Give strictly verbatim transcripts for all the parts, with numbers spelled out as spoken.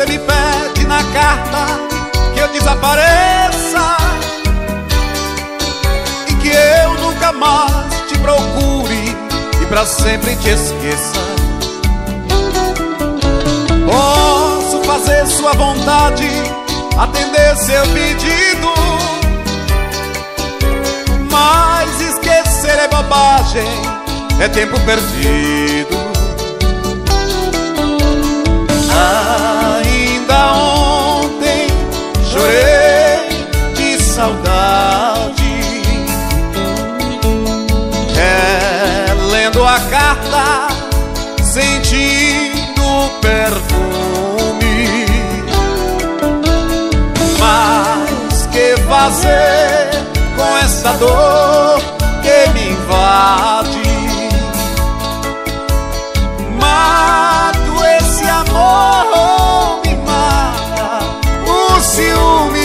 Você me pede na carta que eu desapareça e que eu nunca mais te procure e pra sempre te esqueça. Posso fazer sua vontade, atender seu pedido, mas esquecer é bobagem, é tempo perdido. Ainda ontem chorei de saudade, relendo a carta, sentindo o perfume. Mas que fazer com essa dor que me invade? Mato esse amor, me mata o ciúme.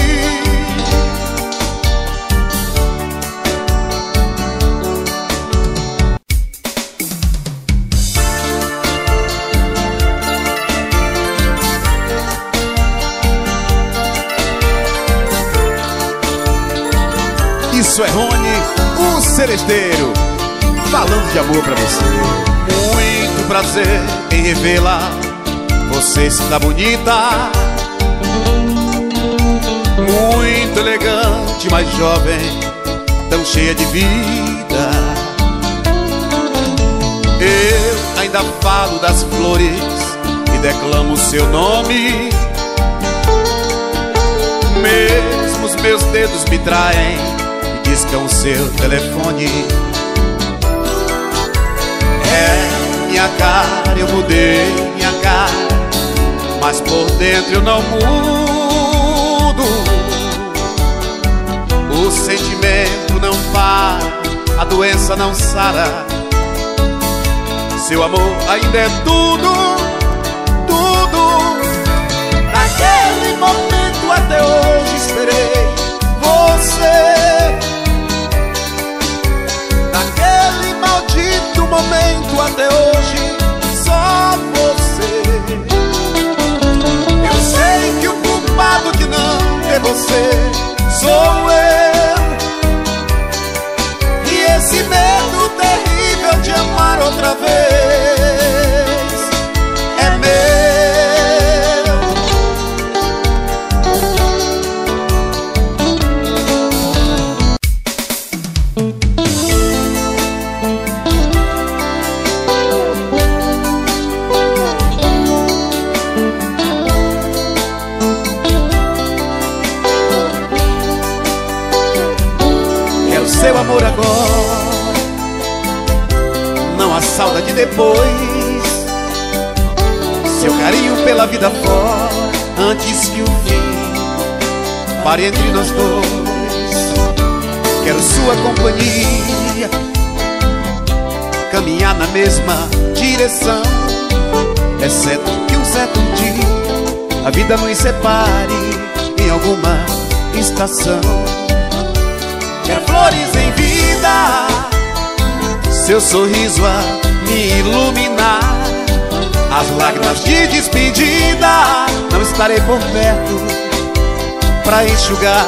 Isso é Rony, o seresteiro, falando de amor pra você. Muito prazer em revê-la, você está bonita, muito elegante, mais jovem, tão cheia de vida. Eu ainda falo das flores e declamo seu nome, mesmo os meus dedos me traem e discam seu telefone. É minha cara, eu mudei minha cara, mas por dentro eu não mudo. O sentimento não para, a doença não sara. Seu amor ainda é tudo, tudo. Naquele momento até hoje esperei você. Naquele maldito momento até hoje, só você. Eu sei que o culpado de não ter você sou eu, e esse medo terrível de amar outra vez é meu. Seu amor agora, não há saudade depois. Seu carinho pela vida fora, antes que o fim pare entre nós dois. Quero sua companhia, caminhar na mesma direção, exceto que um certo dia a vida nos separe em alguma estação. Quero flores em vida, seu sorriso a me iluminar. As lágrimas de despedida, não estarei por perto pra enxugar.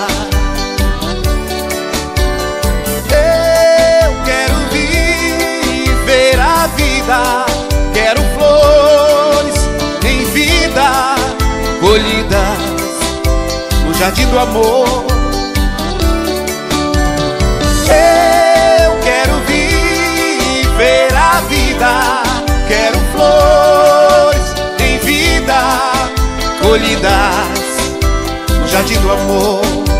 Eu quero viver a vida, quero flores em vida, colhidas no jardim do amor. Eu quero viver a vida, quero flores em vida, colhidas no jardim do amor.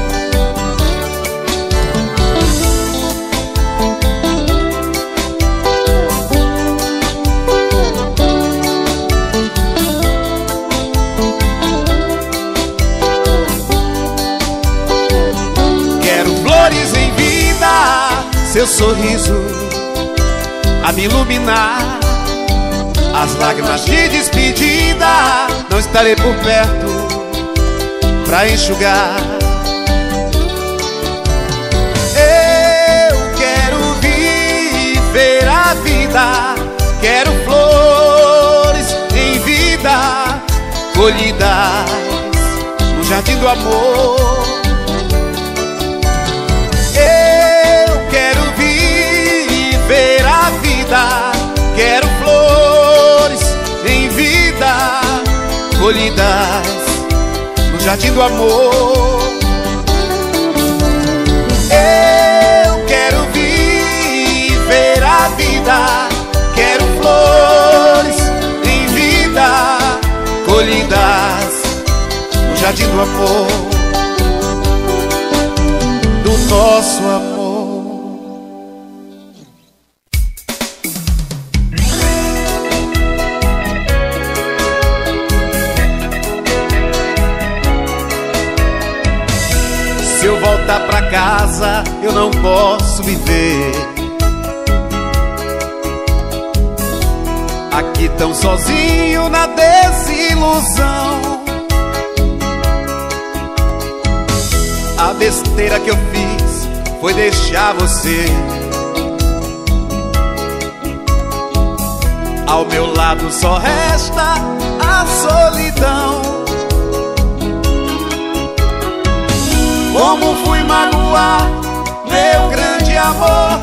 Quero flores em vida, seu sorriso a me iluminar. As lágrimas de despedida, não estarei por perto pra enxugar. Eu quero viver a vida, quero flores em vida, colhidas no jardim do amor. Eu quero viver a vida, quero flores em vida, colhidas no jardim do amor. Eu quero viver a vida, quero flores em vida, colhidas no jardim do amor, do nosso amor. Se eu voltar pra casa, eu não posso viver aqui tão sozinho na desilusão. A besteira que eu fiz foi deixar você ao meu lado, só resta a solidão. Como fui magoar meu grande amor,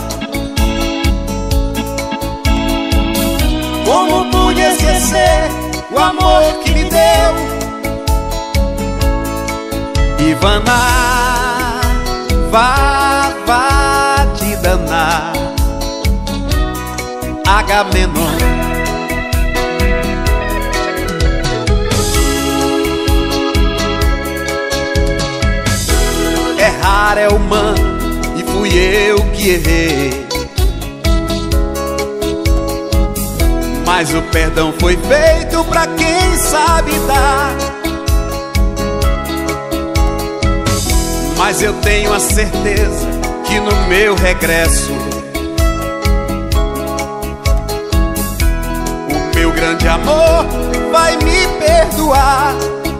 como pude esquecer o amor que me deu. Ivana, vá, vá te danar, Agamenon. Errar é humano e fui eu que errei, mas o perdão foi feito pra quem sabe dar. Mas eu tenho a certeza que no meu regresso o meu grande amor vai me perdoar.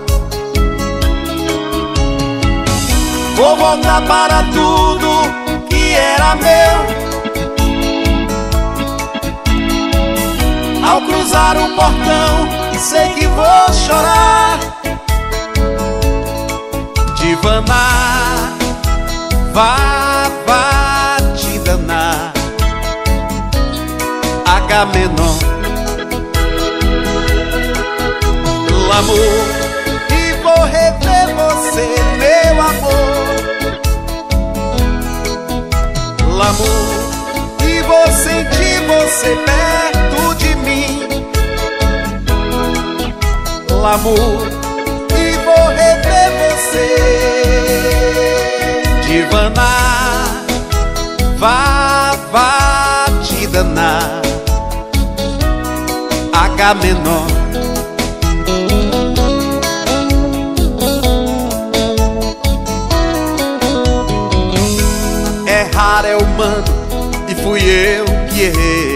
Vou voltar para tudo que era meu. Ao cruzar o portão, sei que vou chorar. Ivana, vá, vá te danar, Agamenon. L'amour, e vou rever você, meu amor. L'amour, e vou sentir você perto de mim. L'amour, e vou rever você. Ivana, vá, vá te danar, Agamenon. Errar é humano e fui eu que errei,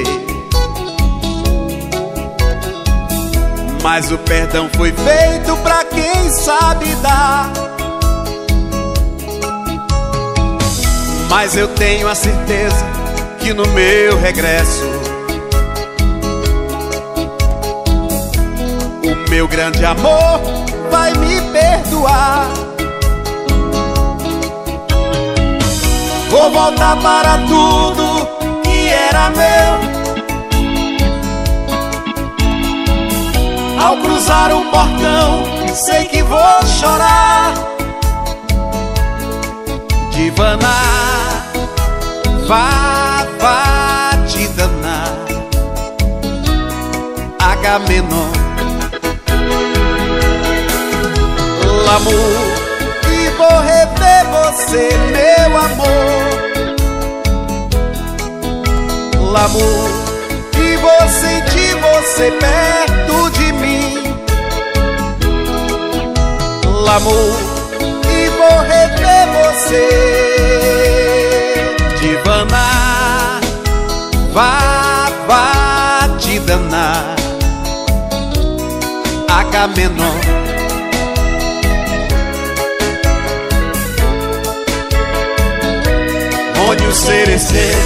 mas o perdão foi feito pra quem sabe dar. Mas eu tenho a certeza que no meu regresso o meu grande amor vai me perdoar. Vou voltar para tudo que era meu. Ao cruzar o portão, sei que vou chorar. Ivana, vá, vá te danar, Agamenon. L'amour, e vou rever você, meu amor. L'amour, e vou sentir você perto de mim. L'amour, e vou rever você. Ivana, vá, vá te danar, Agamenon. Onde o cerecer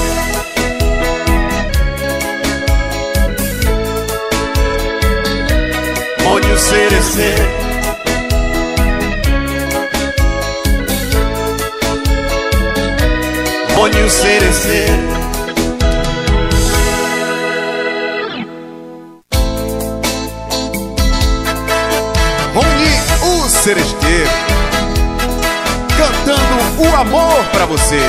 onde o cerecer Cerecer. Rony o Cerecer. Rony o Seresteiro, cantando o amor pra você.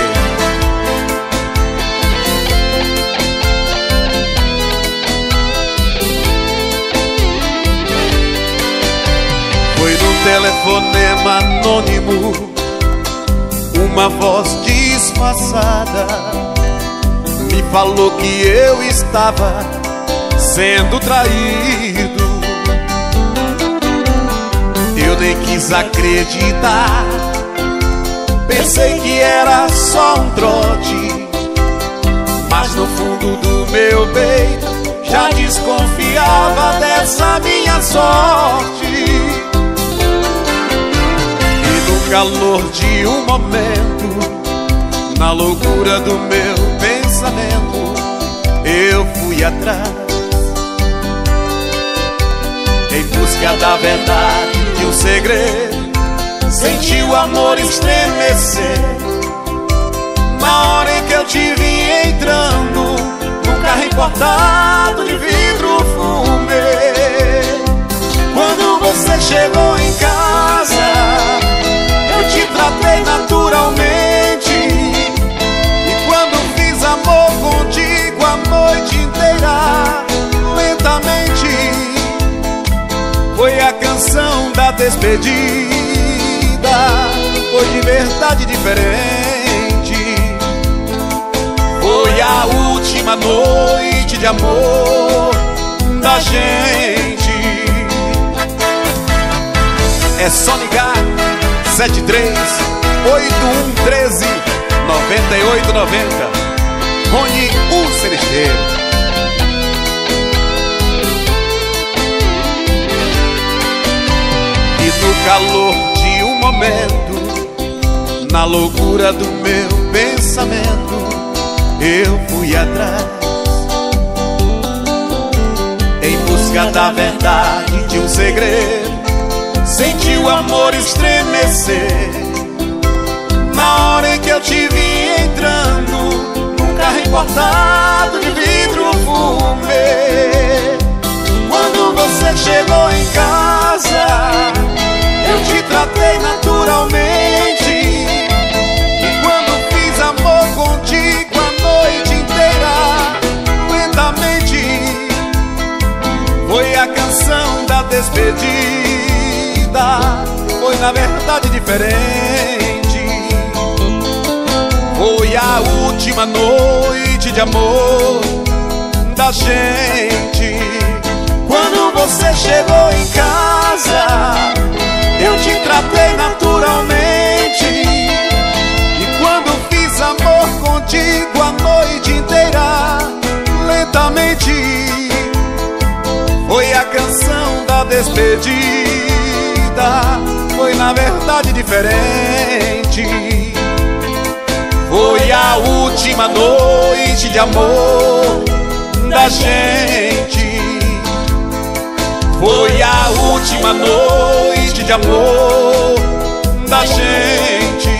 Foi num telefonema anônimo, uma voz disfarçada me falou que eu estava sendo traído. Eu nem quis acreditar, pensei que era só um trote, mas no fundo do meu peito já desconfiava dessa minha sorte. E no calor de um momento, na loucura do meu pensamento, eu fui atrás, em busca da verdade de um segredo. Senti o amor estremecer na hora em que eu te vi entrando num carro importado de vidro fumê. Quando você chegou em casa, eu te tratei naturalmente, e quando fiz amor contigo a noite inteira, lentamente, foi a canção da despedida. Foi de verdade diferente. Foi a última noite de amor da gente. É só ligar sete três oito um um três nove oito nove zero. Rony o Seresteiro. No calor de um momento, na loucura do meu pensamento, eu fui atrás, em busca da verdade de um segredo. Senti o amor estremecer na hora em que eu te vi entrando num carro importado de vidro fumê. Quando você chegou em casa, eu te tratei naturalmente, e quando fiz amor contigo a noite inteira, lentamente, foi a canção da despedida. Foi na verdade diferente. Foi a última noite de amor da gente. Quando você chegou em casa, eu te tratei naturalmente, e quando fiz amor contigo a noite inteira, lentamente, foi a canção da despedida. Foi na verdade diferente. Foi a última noite de amor da gente. Foi a última noite de amor da gente.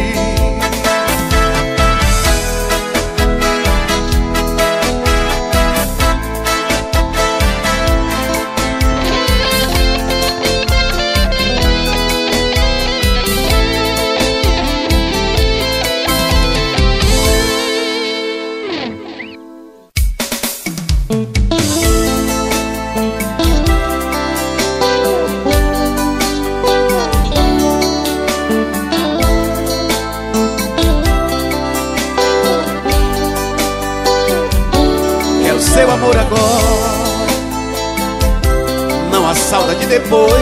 Seu amor agora, não há saudade depois.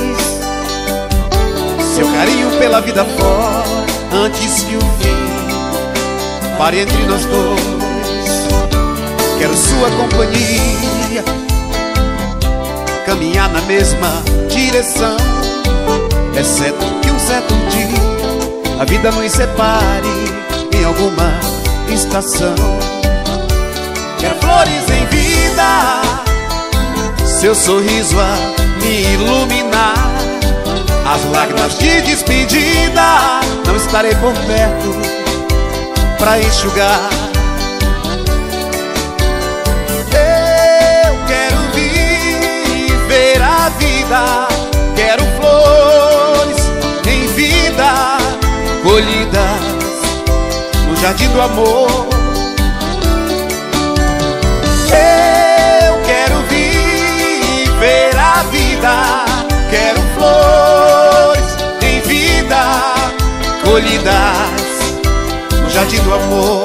Seu carinho pela vida fora, antes que o fim pare entre nós dois. Quero sua companhia, caminhar na mesma direção, exceto que um certo dia a vida nos separe em alguma estação. Quero flores em vida, seu sorriso a me iluminar. As lágrimas de despedida, não estarei por perto pra enxugar. Eu quero viver a vida, quero flores em vida, colhidas no jardim do amor. Eu quero viver a vida, quero flores em vida, colhidas no jardim do amor.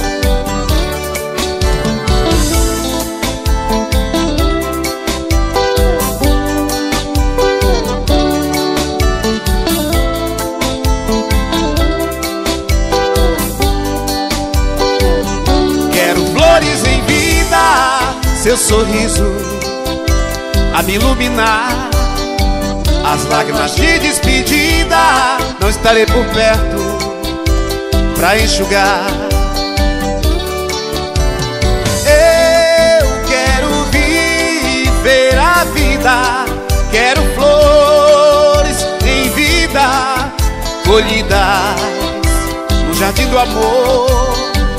Quero flores em vida, seu sorriso a me iluminar. As lágrimas de despedida, não estarei por perto pra enxugar. Eu quero viver a vida, quero flores em vida, colhidas no jardim do amor.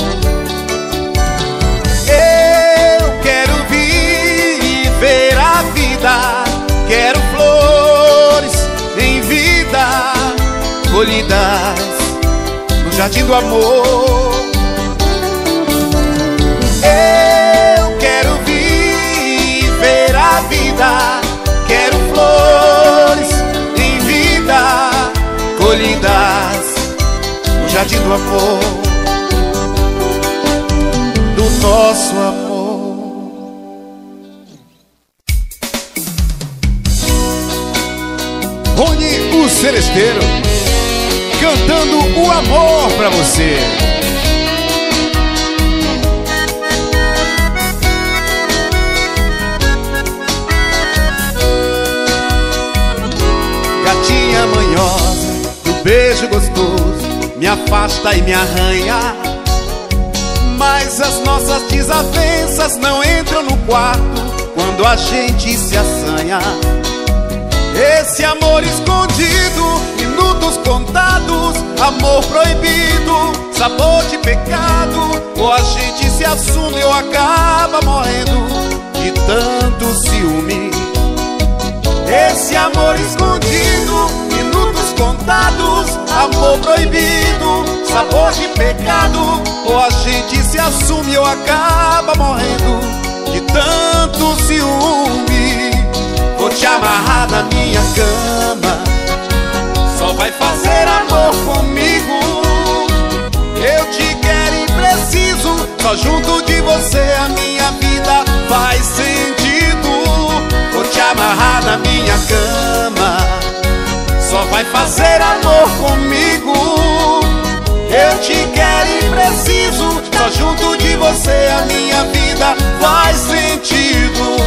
Eu quero viver a vida, quero flores em vida, colhidas no jardim do amor. Eu quero viver a vida, quero flores em vida, colhidas no jardim do amor, do nosso amor. Rony, o Seresteiro, cantando o amor pra você. Gatinha manhosa, do beijo gostoso, me afasta e me arranha. Mas as nossas desavenças não entram no quarto quando a gente se assanha. Esse amor escondido, minutos contados, amor proibido, sabor de pecado. Ou a gente se assume ou acaba morrendo de tanto ciúme. Esse amor escondido, minutos contados, amor proibido, sabor de pecado. Ou a gente se assume ou acaba morrendo de tanto ciúme. Vou te amarrar na minha cama, só vai fazer amor comigo. Eu te quero e preciso, só junto de você a minha vida faz sentido. Vou te amarrar na minha cama, só vai fazer amor comigo. Eu te quero e preciso, só junto de você a minha vida faz sentido.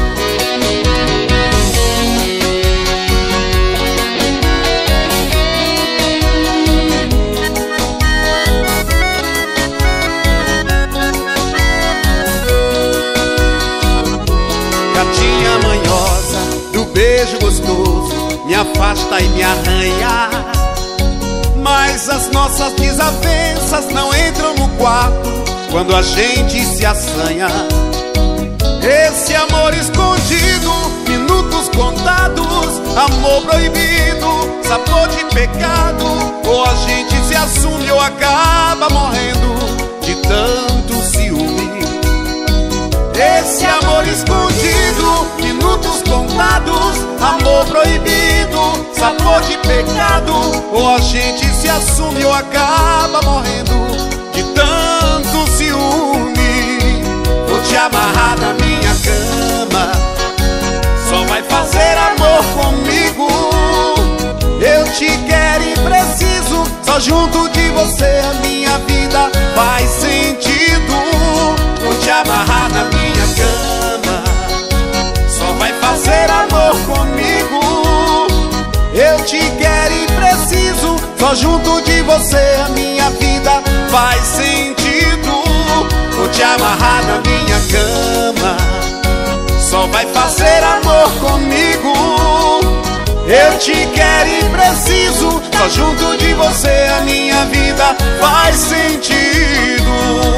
Gatinha manhosa, do beijo gostoso, me afasta e me arranha. Mas as nossas desavenças não entram no quarto quando a gente se assanha. Esse amor escondido, minutos contados, amor proibido, sabor de pecado. Ou a gente se assume ou acaba morrendo de tanto ciúme. Esse amor escondido, minutos contados, amor proibido, sabor de pecado. Ou a gente se assume ou acaba morrendo de tanto ciúme. Vou te amarrar na minha cama, só vai fazer amor comigo. Eu te quero e preciso, só junto de você a minha vida faz sentido. Vou te amarrar na minha cama, só vai fazer amor comigo. Eu te quero e preciso, só junto de você a minha vida faz sentido. Vou te amarrar na minha cama, só vai fazer comigo. Eu te quero e preciso, só junto de você a minha vida faz sentido.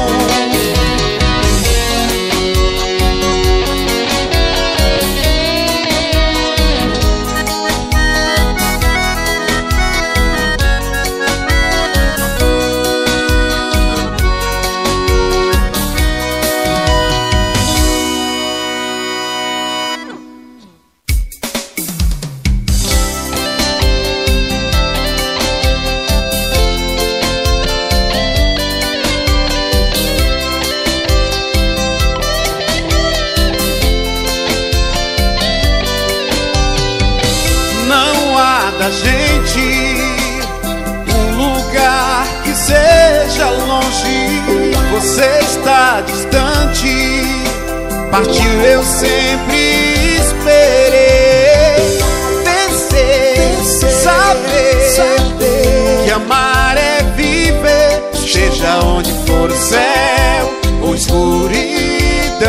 Da gente um lugar que seja longe. Você está distante, partiu, eu sempre esperei. Vencer, saber, saber que amar é viver, seja onde for o céu ou escuridão.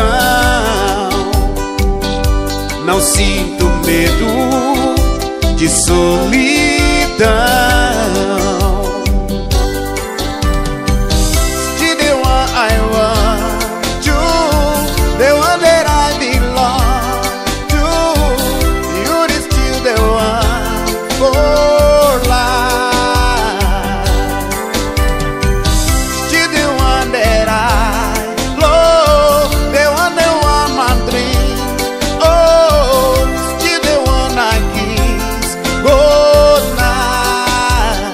Não sinto medo de solidão. Still the one I want to, the one that I belong to. You're still the one for life. Still the one that I love, the one that want my dream. Oh, still the one I kiss. Good night.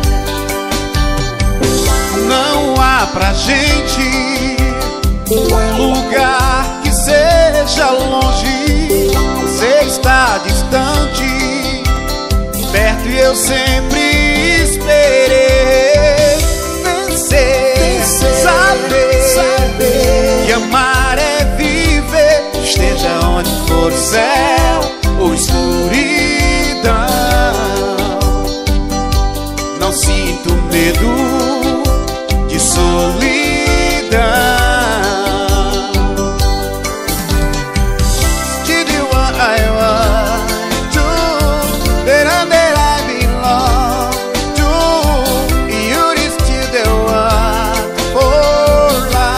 Não há pra gente um lugar que seja longe. Você está distante, perto e eu sempre esperei. Vencer, saber, saber que amar é viver, esteja onde for o céu ou escuridão. Não sinto medo de solidão. Still the one I want to, the one that I belong to. You're still the one for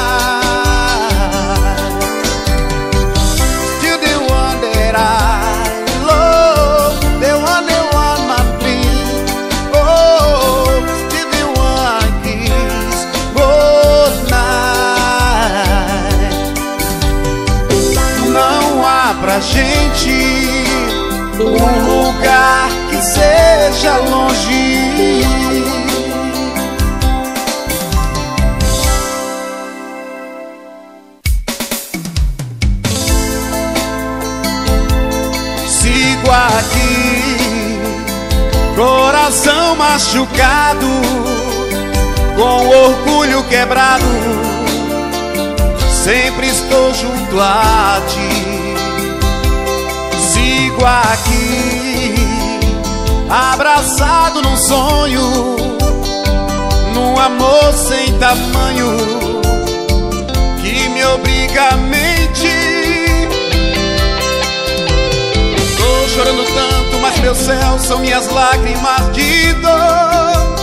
life. Still the one that I love, the one that want my dream. Oh, still the one I kiss. Good night. Não há pra gente um lugar que seja longe. Sigo aqui, coração machucado, com orgulho quebrado, sempre estou junto a ti. Sigo aqui, abraçado num sonho, num amor sem tamanho, que me obriga a mentir. Tô chorando tanto, mas meu céu são minhas lágrimas de dor.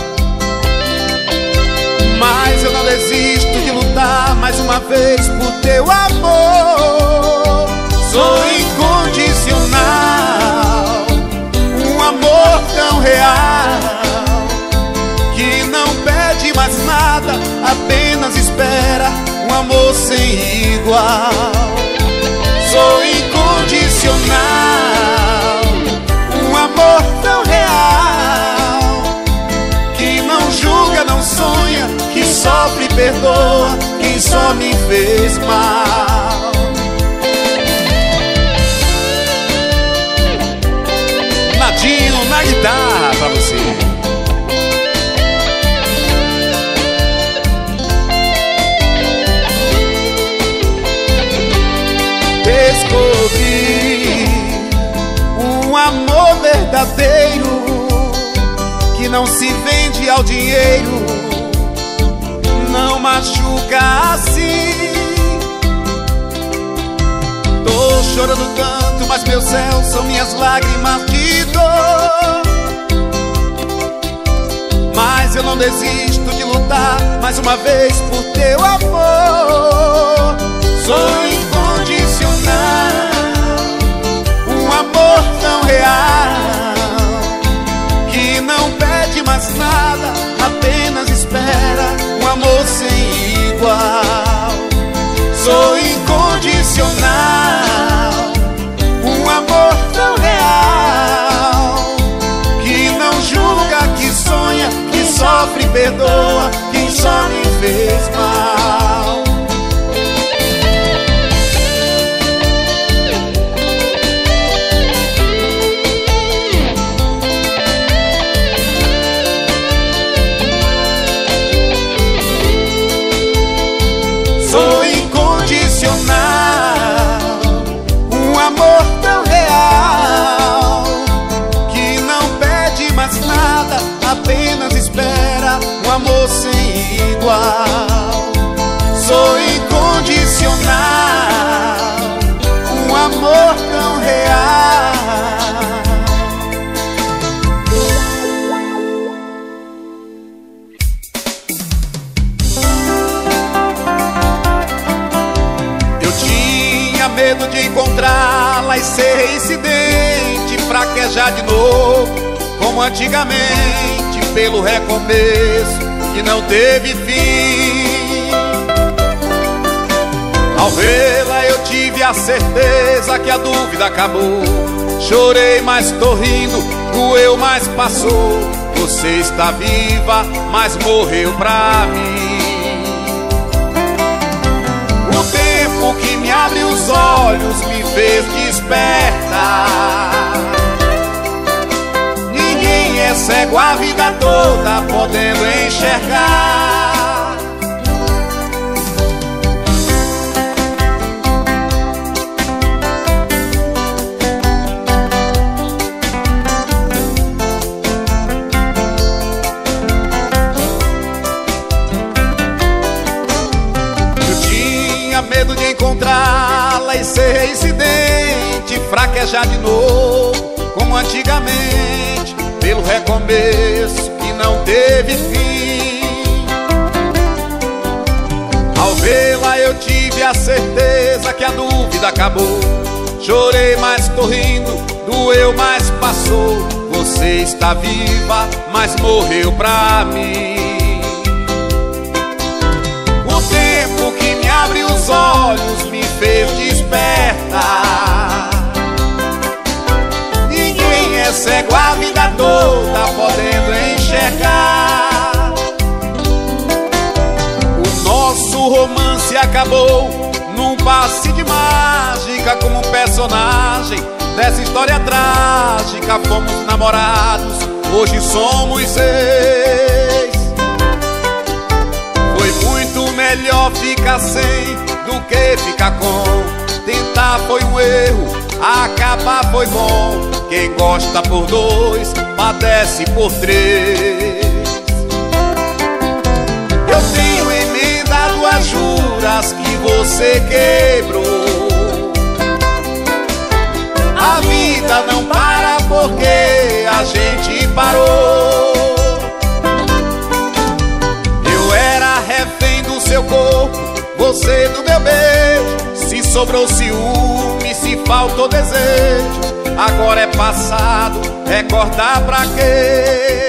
Mas eu não desisto de lutar mais uma vez por teu amor. Sou incondicional, um amor tão real, que não pede mais nada, apenas espera, um amor sem igual. Sou incondicional, um amor tão real, que não julga, não sonha, que sofre e perdoa quem só me fez mal. Nadinho na guitarra pra você. Descobri um amor verdadeiro que não se vende ao dinheiro, não machuca assim. Tô chorando tanto, mas meu céu são minhas lágrimas de dor. Mas eu não desisto de lutar mais uma vez por teu amor. Sou incondicional, um amor tão real que não pede mais nada, apenas espera, um amor sem igual. Sou incondicional, um amor tão real que não julga, que sonha, que sofre e perdoa quem só me fez mal. Sou incondicional, um amor tão real que não pede mais nada, apenas espera, um amor sem igual. Sou incondicional, um amor tão real. Medo de encontrá-la e ser reincidente, fraquejar de novo, como antigamente, pelo recomeço que não teve fim. Ao vê-la eu tive a certeza que a dúvida acabou. Chorei, mas tô rindo, doeu, mas passou. Você está viva, mas morreu pra mim. O tempo que me abre os olhos me fez despertar. Ninguém é cego a vida toda podendo enxergar. Medo de encontrá-la e ser reincidente, fraquejar de novo, como antigamente, pelo recomeço que não teve fim. Ao vê-la eu tive a certeza que a dúvida acabou. Chorei, mas tô rindo, doeu, mas passou. Você está viva, mas morreu pra mim. O tempo que me abre os olhos me fez despertar. Ninguém é cego a vida toda podendo enxergar. O nosso romance acabou num passe de mágica, como um personagem dessa história trágica. Fomos namorados, hoje somos ex. Foi muito melhor ficar sem do que ficar com. Tentar foi um erro, acabar foi bom. Quem gosta por dois, padece por três. Eu tenho emendado as juras que você quebrou. A vida não para porque a gente parou. Eu era refém do seu corpo, você do meu beijo. Se sobrou ciúme, se faltou desejo, agora é passado, recordar pra quê?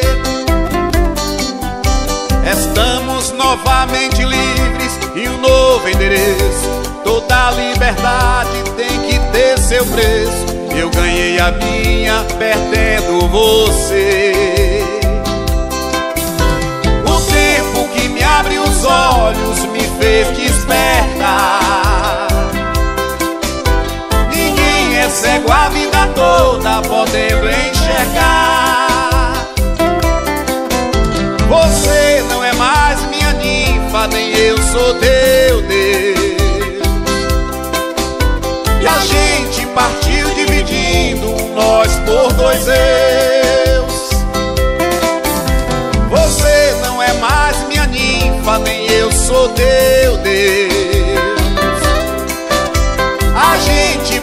Estamos novamente livres e um novo endereço. Toda liberdade tem que ter seu preço. Eu ganhei a minha perdendo você. O tempo que me abre os olhos me fez despertar. Ninguém é cego a vida toda podendo enxergar. Você não é mais minha ninfa, nem eu sou teu Deus. E a gente partiu dividindo nós por dois eus. Você não é mais minha ninfa, nem eu sou teu Deus. A gente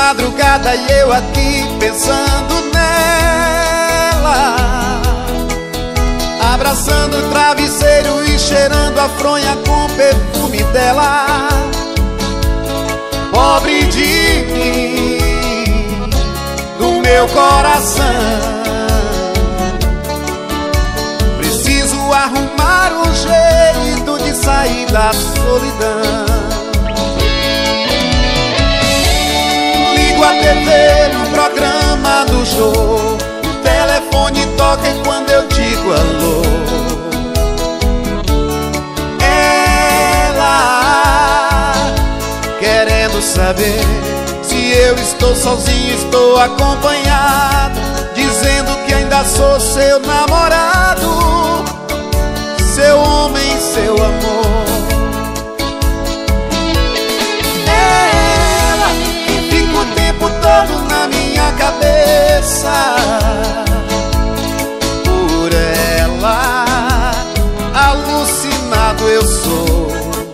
madrugada e eu aqui pensando nela, abraçando o travesseiro e cheirando a fronha com o perfume dela. Pobre de mim, do meu coração, preciso arrumar um jeito de sair da solidão. Ligo a T V no programa do show, o telefone toca e quando eu digo alô, ela querendo saber se eu estou sozinho, estou acompanhado, dizendo que ainda sou seu namorado, seu homem, seu amor. Ela fica o tempo todo na minha cabeça, por ela alucinado eu sou.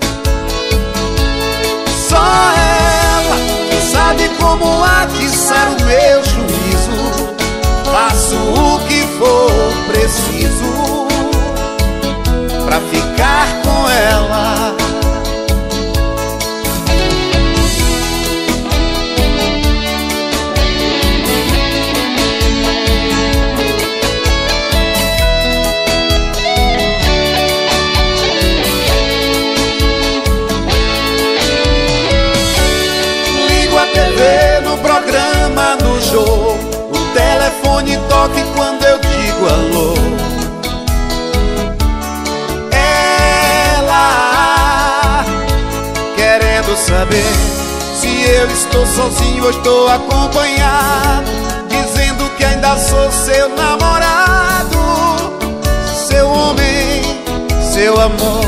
Só ela sabe como atiçar o meu juízo, faço o que for preciso pra ficar com ela. Ligo a T V no programa no jogo, o telefone toca e quando eu digo alô, ela querendo saber se eu estou sozinho ou estou acompanhado, dizendo que ainda sou seu namorado, seu homem, seu amor.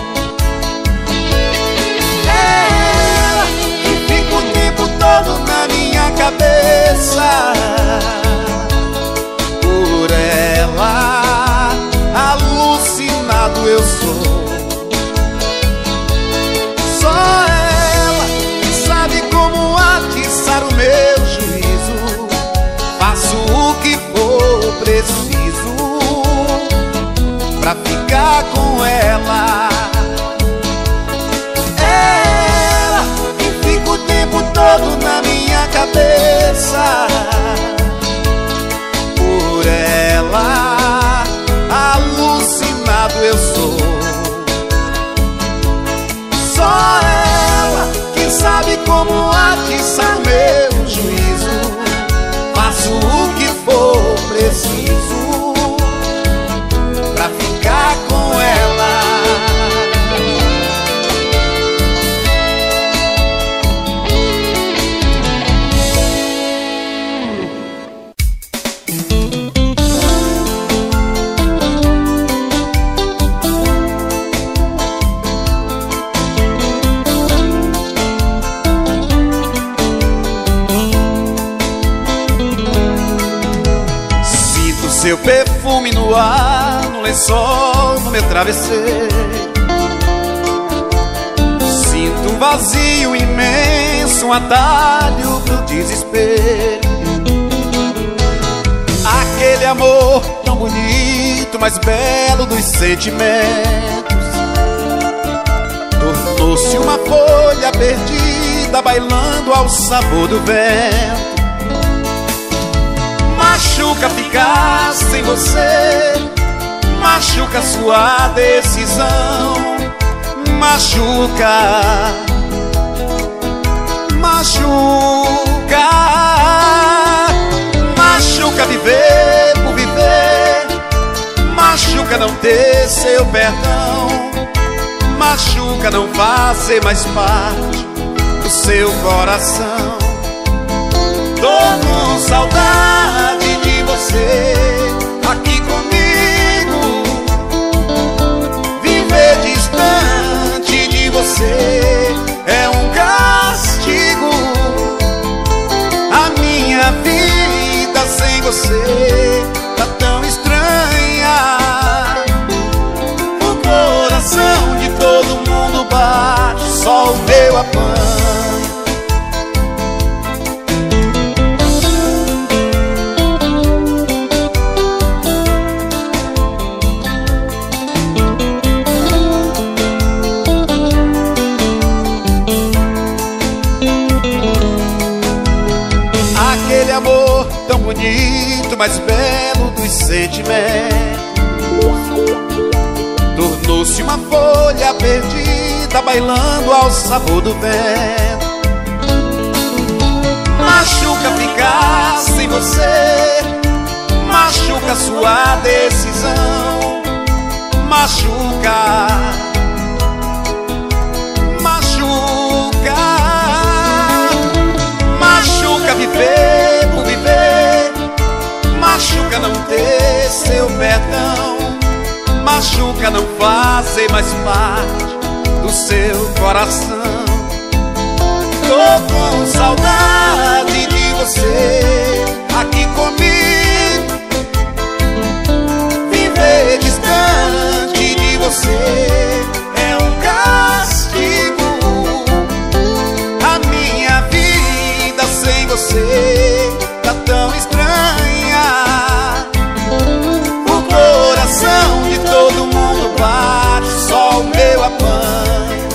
Ela que fica o tempo todo na minha cabeça, por ela alucinado eu sou. Só ela sabe como atiçar o meu juízo, faço o que for preciso pra ficar com ela. Ela que fica o tempo todo na minha cabeça, por ela alucinado eu sou. Só ela que sabe como atiçar meu juízo, faço o que for preciso pra ficar com ela. Seu perfume no ar, no lençol, no meu travesseiro. Sinto um vazio imenso, um atalho pro desespero. Aquele amor tão bonito, mais belo dos sentimentos, tornou-se uma folha perdida, bailando ao sabor do vento. Machuca ficar sem você, machuca sua decisão, machuca, machuca, machuca viver por viver, machuca não ter seu perdão, machuca não fazer mais parte do seu coração. Tô com saudade de você aqui comigo, viver distante de você é um castigo. A minha vida sem você tá tão estranha, o coração de todo mundo bate, só o meu apanha. mais belo dos sentimentos. Tornou-se uma folha perdida, bailando ao sabor do vento. Machuca ficar sem você, machuca sua decisão. Machuca, machuca, machuca viver por viver. Machuca não ter seu perdão. Machuca não fazer mais parte do seu coração. Tô com saudade de você aqui comigo. Viver distante de você é um castigo. A minha vida sem você tá tão estranha. O coração de todo mundo bate, só o meu apanha.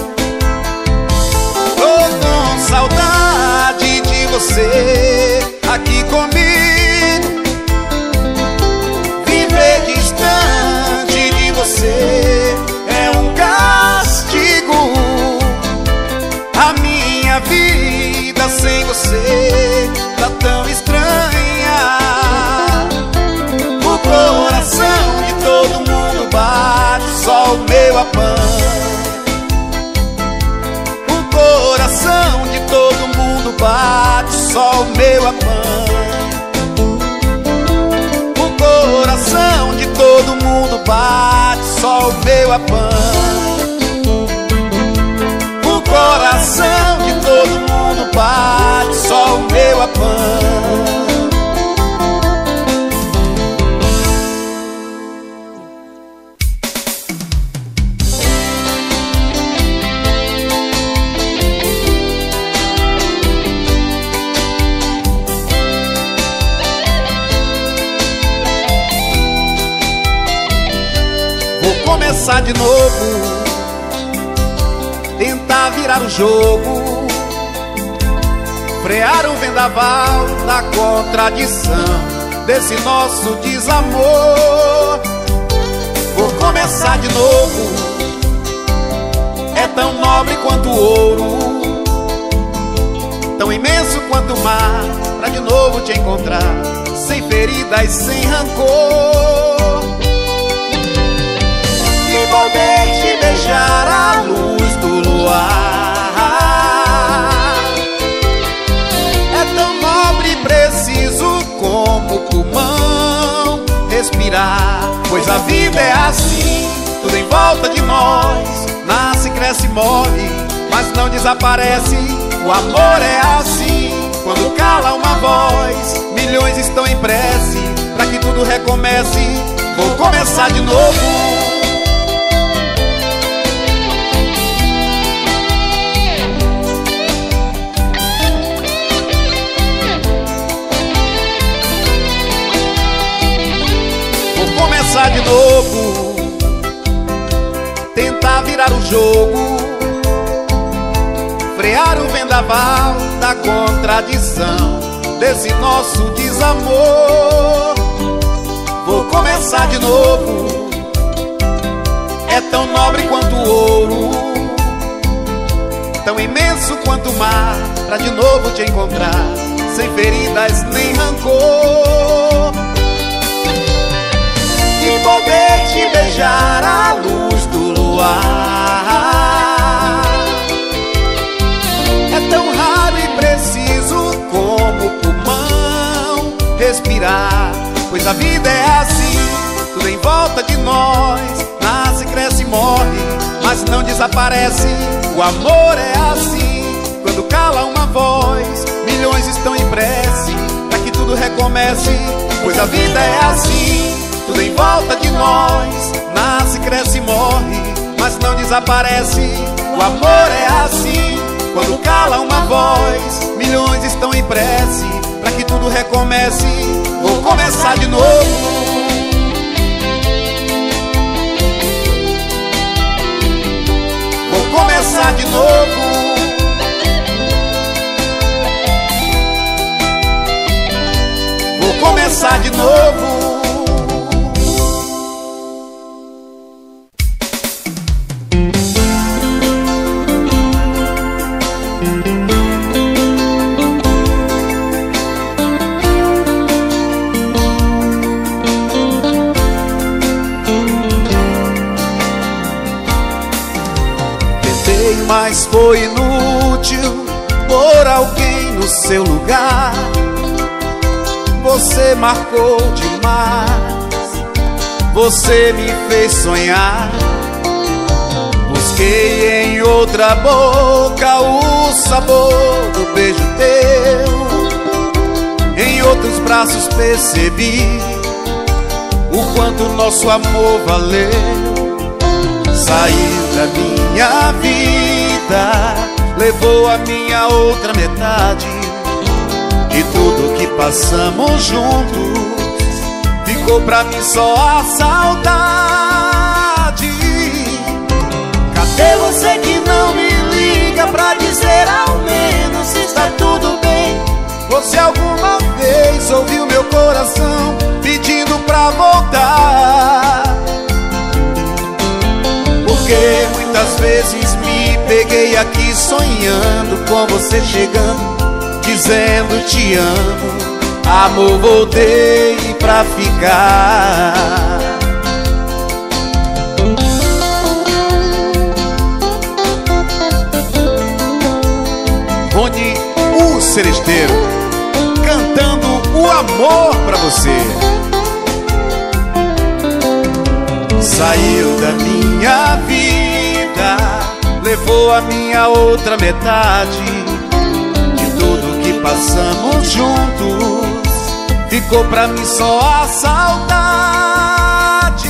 Tô com saudade de você aqui comigo. Viver distante de você é um castigo. A minha vida sem você tá tão estranha. O coração de todo mundo bate, só o meu apanha. O coração de todo mundo bate, só o meu apanha. O coração de todo mundo bate, só o meu apanha. O coração de todo mundo bate, só o meu apanha. Começar de novo, tentar virar o jogo, frear o vendaval da contradição desse nosso desamor. Vou começar de novo, é tão nobre quanto o ouro, tão imenso quanto o mar, pra de novo te encontrar, sem feridas, sem rancor. E poder te beijar à luz do luar é tão nobre e preciso como o pulmão respirar. Pois a vida é assim, tudo em volta de nós nasce, cresce e morre, mas não desaparece. O amor é assim, quando cala uma voz, milhões estão em prece pra que tudo recomece. Vou começar de novo. Começar de novo, tentar virar o jogo, frear o vendaval da contradição desse nosso desamor. Vou começar de novo, é tão nobre quanto o ouro, tão imenso quanto o mar, pra de novo te encontrar, sem feridas nem rancor. E poder te beijar à luz do luar é tão raro e preciso como o pulmão respirar. Pois a vida é assim, tudo em volta de nós nasce, cresce e morre, mas não desaparece. O amor é assim, quando cala uma voz, milhões estão em prece pra que tudo recomece. Pois a vida é assim, tudo em volta de nós nasce, cresce e morre, mas não desaparece. O amor é assim, quando cala uma voz, milhões estão em prece pra que tudo recomece. Vou começar de novo. Vou começar de novo. Vou começar de novo. Tentei, mas foi inútil por alguém no seu lugar. Você marcou demais, você me fez sonhar. Busquei em outra boca o sabor do beijo teu. Em outros braços percebi o quanto nosso amor valeu. Saiu da minha vida, levou a minha outra metade. E tudo que passamos juntos ficou pra mim só a saudade. Cadê você que não me liga pra dizer ao menos se está tudo bem? Você alguma vez ouviu meu coração pedindo pra voltar? Porque muitas vezes me peguei aqui sonhando com você chegando, dizendo te amo. Amor, voltei pra ficar. Rony, o seresteiro, cantando o amor pra você. Saiu da minha vida, levou a minha outra metade. De tudo que passamos juntos ficou pra mim só a saudade.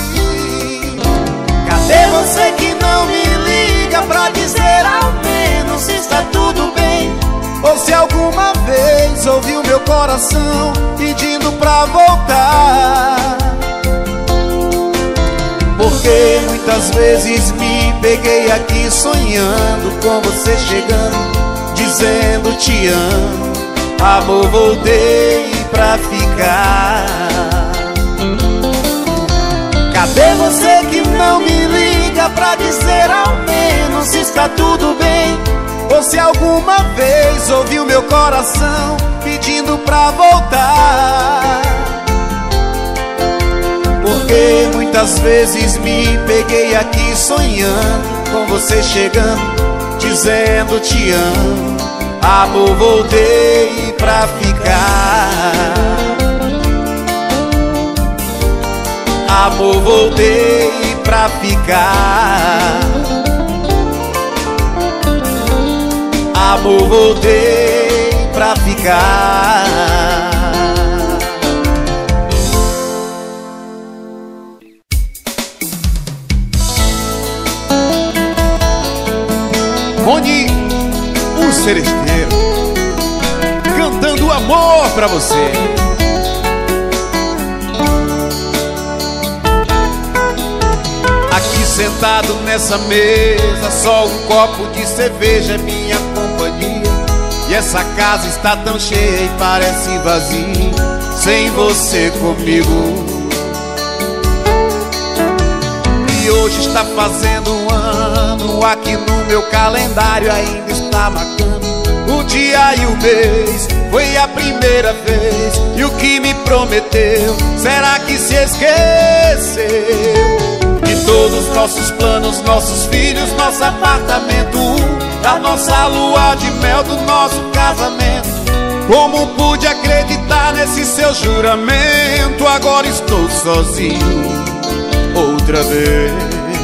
Cadê você que não me liga pra dizer ao menos se está tudo bem? Ou se alguma vez ouviu meu coração pedindo pra voltar? Porque muitas vezes me peguei aqui sonhando com você chegando, dizendo te amo. Amor, voltei pra ficar. Cadê você que não me liga pra dizer ao menos se está tudo bem? Ou se alguma vez ouviu meu coração pedindo pra voltar? Porque muitas vezes me peguei aqui sonhando com você chegando, dizendo te amo. Amor, voltei pra ficar. Amor, voltei pra ficar. Amor, voltei pra ficar. Rony, o seresteiro, cantando amor pra você. Aqui sentado nessa mesa, só um copo de cerveja é minha companhia. E essa casa está tão cheia e parece vazia sem você comigo. E hoje está fazendo um ano, aqui no meu calendário ainda está marcando o dia e o mês. Foi a primeira vez, e o que me prometeu, será que se esqueceu? De todos nossos planos, nossos filhos, nosso apartamento, da nossa lua de mel, do nosso casamento. Como pude acreditar nesse seu juramento? Agora estou sozinho outra vez.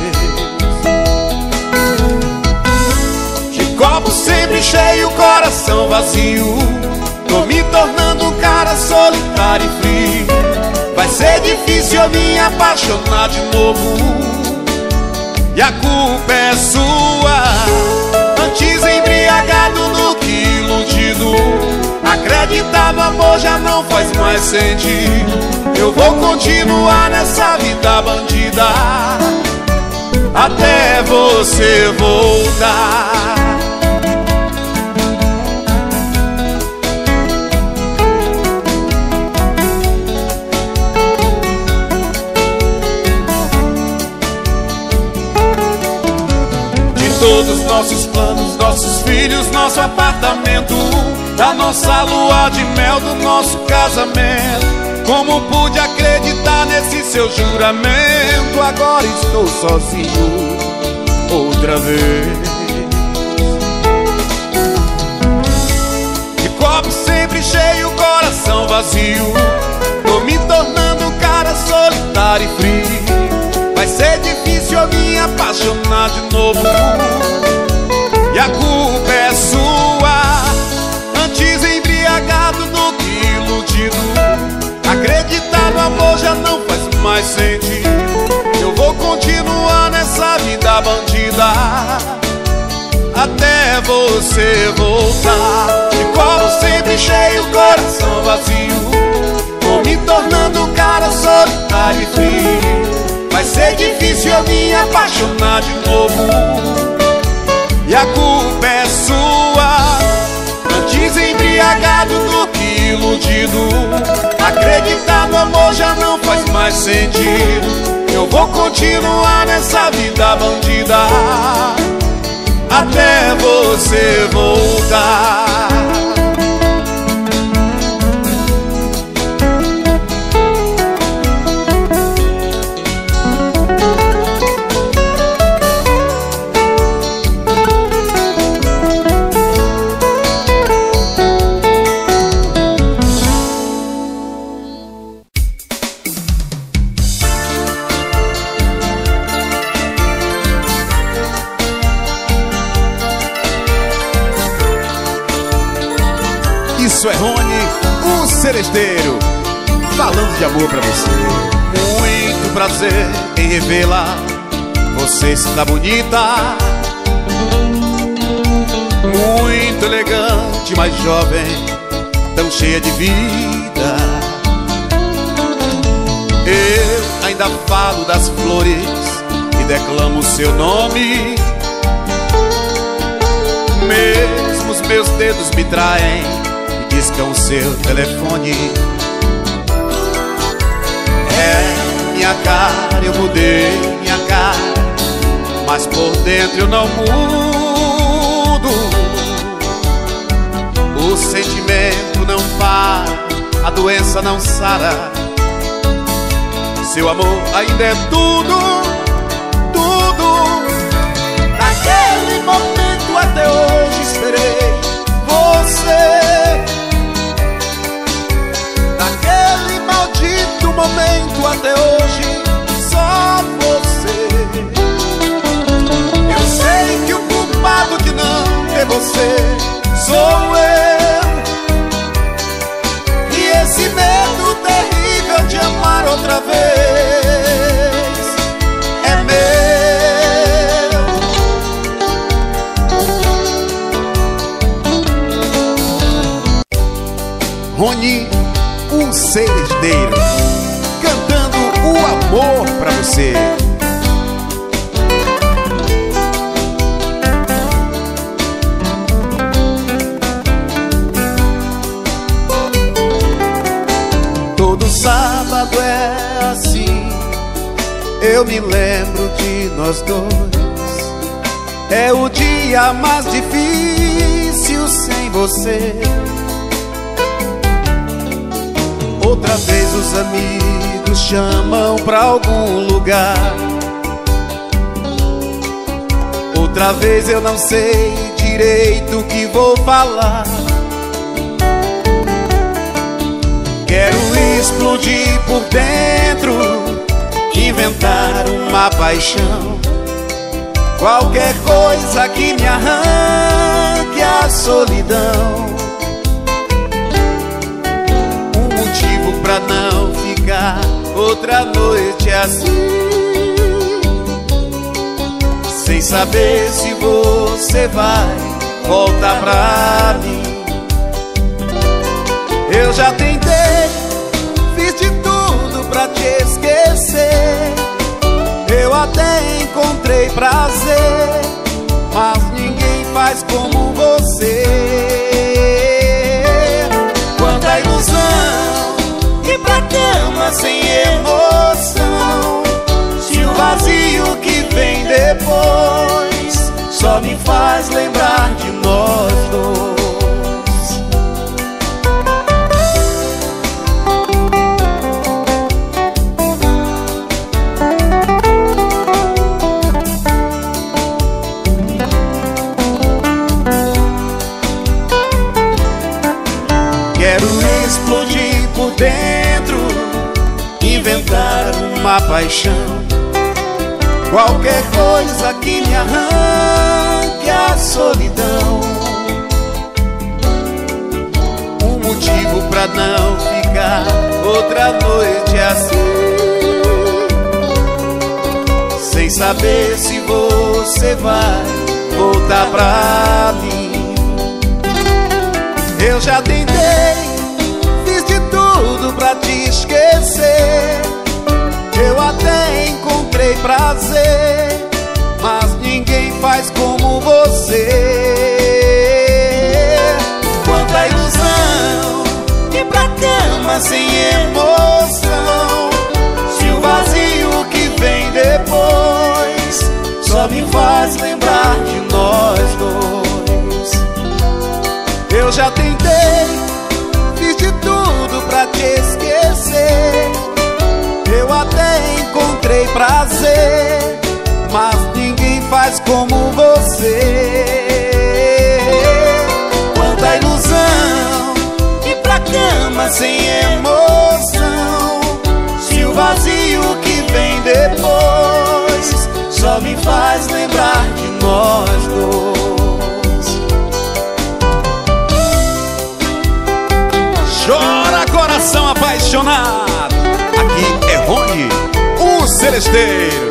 De copo sempre cheio, coração vazio, tô me tornando um cara solitário e frio. Vai ser difícil eu me apaixonar de novo, e a culpa é sua. Antes embriagado do que iludido, acreditar no amor já não faz mais sentido. Eu vou continuar nessa vida bandida até você voltar. Todos nossos planos, nossos filhos, nosso apartamento, da nossa lua de mel, do nosso casamento. Como pude acreditar nesse seu juramento? Agora estou sozinho outra vez. De copo sempre cheio, coração vazio, tô me tornando um cara solitário e frio. Vai ser difícil eu me apaixonar de novo, e a culpa é sua. Antes embriagado do que iludido, acreditar no amor já não faz mais sentido. Eu vou continuar nessa vida bandida até você voltar. De copo sempre cheio, coração vazio, vou me tornando um cara solitário e frio. Vai ser difícil eu me apaixonar de novo, e a culpa é sua. Antes embriagado do que iludido, acreditar no amor já não faz mais sentido. Eu vou continuar nessa vida bandida até você voltar. Isso é Rony, o seresteiro, falando de amor pra você. Muito prazer em revelar, você está bonita, muito elegante, mais jovem, tão cheia de vida. Eu ainda falo das flores e declamo seu nome, mesmo os meus dedos me traem, discam seu telefone. É minha cara, eu mudei minha cara, mas por dentro eu não mudo. O sentimento não para, a doença não sara. Seu amor ainda é tudo, tudo. Naquele momento até hoje esperei você. Naquele maldito momento até hoje, só você. Eu sei que o culpado de não ter você sou eu, e esse medo terrível de amar outra vez é meu. Rony, o seresteiro, cantando o amor pra você. Todo sábado é assim, eu me lembro de nós dois. É o dia mais difícil sem você. Outra vez os amigos chamam pra algum lugar, outra vez eu não sei direito o que vou falar. Quero explodir por dentro, inventar uma paixão, qualquer coisa que me arranque a solidão. Motivo pra não ficar outra noite assim, sem saber se você vai voltar pra mim. Eu já tentei, fiz de tudo pra te esquecer. Eu até encontrei prazer, mas ninguém faz como você. Quanta ilusão, e pra cama sem emoção, se o vazio que vem depois só me faz lembrar de nós dois. Quero explodir por dentro, inventar uma paixão, qualquer coisa que me arranque a solidão, um motivo pra não ficar outra noite assim, sem saber se você vai voltar pra mim. Eu já tentei, fiz de tudo pra te esquecer, eu até encontrei prazer, mas ninguém faz como você. Quanta ilusão, ir pra cama sem emoção, se o vazio que vem depois só me faz lembrar de nós dois. Eu já tentei, fiz de tudo pra te esquecer, eu até encontrei prazer, mas ninguém faz como você. Quanta ilusão, ir pra cama sem emoção, se o vazio que vem depois só me faz lembrar de nós dois. Chora coração apaixonado, aqui é Rony, o Celesteiro.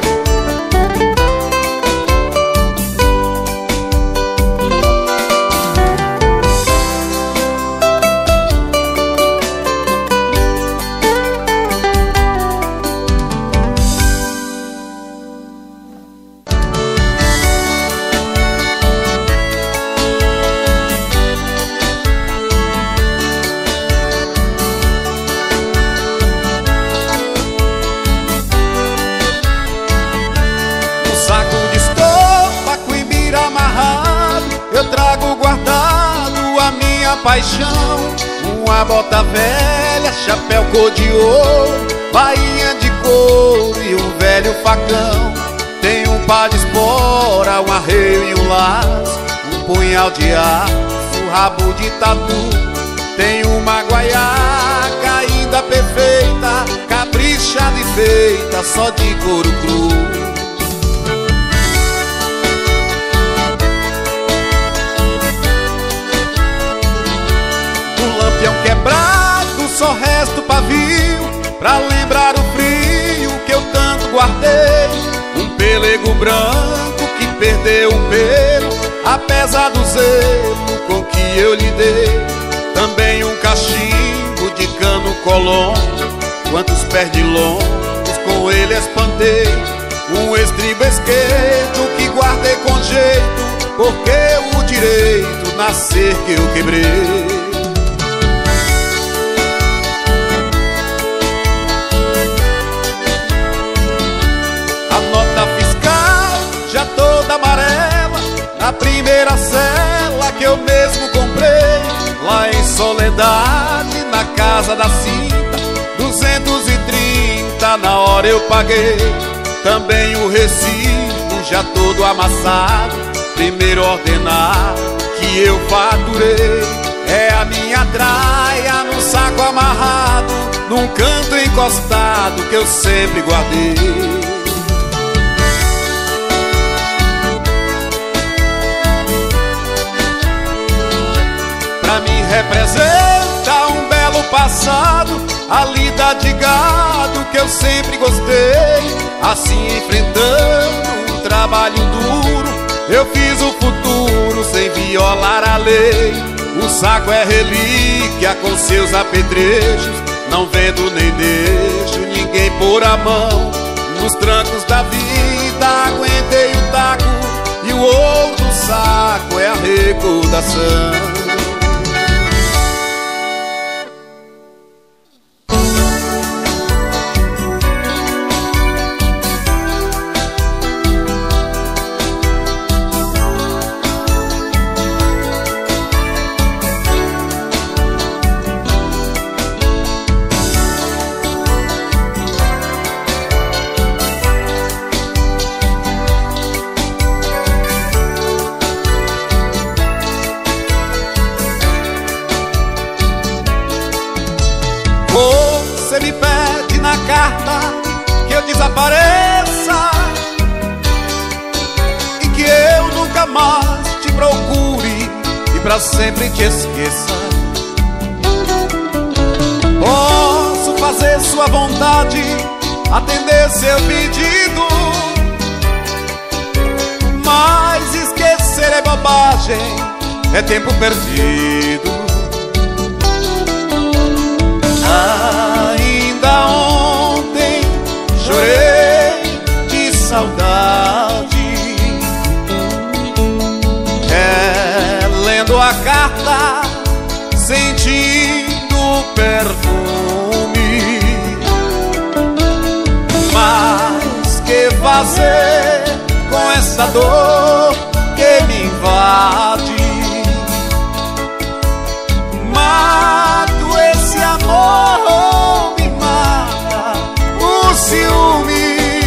Paixão, uma bota velha, chapéu cor de ouro, bainha de couro e um velho facão. Tem um pá de espora, um arreio e um laço, um punhal de aço, um rabo de tatu. Tem uma guaiaca ainda perfeita, caprichada e feita só de couro cru. Quebrado, só resta o pavio pra lembrar o frio que eu tanto guardei. Um pelego branco que perdeu o pelo, apesar do zelo com que eu lhe dei. Também um cachimbo de cano colombo, quantos pernilongos com ele espantei. Um estribo esquerdo que guardei com jeito, porque o direito nascer que eu quebrei. Já toda amarela, na primeira cela que eu mesmo comprei, lá em Soledade, na casa da Cinta, duzentos e trinta na hora eu paguei. Também o recibo já todo amassado, primeiro ordenado que eu faturei. É a minha traia num saco amarrado, num canto encostado que eu sempre guardei. Pra mim representa um belo passado, a lida de gado que eu sempre gostei. Assim enfrentando um trabalho duro, eu fiz o futuro sem violar a lei. O saco é relíquia com seus apetrechos, não vendo nem deixo ninguém pôr a mão. Nos trancos da vida aguentei o taco, e o ouro do saco é a recordação. mais te procure e pra sempre te esqueça. Posso fazer sua vontade, atender seu pedido, mas esquecer é bobagem, é tempo perdido. Ainda ontem chorei de saudade, é, lendo a carta, sentindo o perfume. Mas que fazer com essa dor que me invade? Mato esse amor, me mata o ciúme.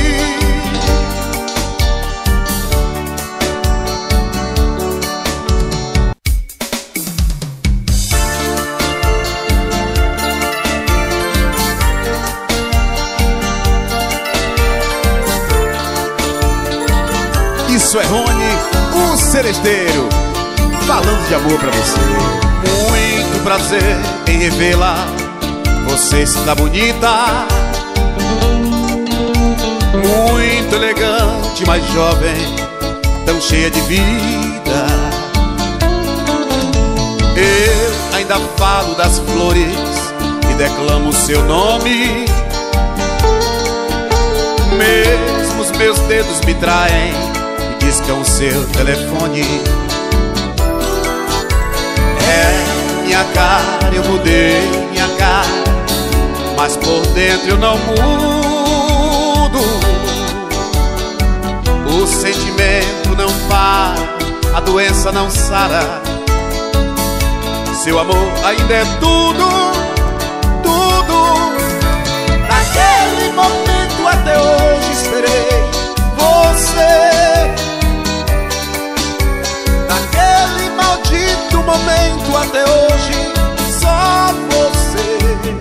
Isso é Rony, o seresteiro, falando de amor pra você. Muito prazer em revê-la, você está bonita, muito elegante, mais jovem, tão cheia de vida. Eu ainda falo das flores e declamo seu nome, mesmo os meus dedos me traem e discam seu telefone. É minha cara, eu mudei minha cara, mas por dentro eu não mudo. O sentimento não para, a doença não sara. Seu amor ainda é tudo, tudo. Naquele momento até hoje esperei você, naquele maldito momento até hoje só você.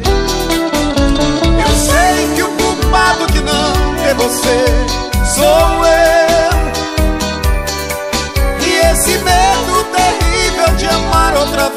Eu sei que o culpado de não ter você sou eu, e esse medo terrível de amar outra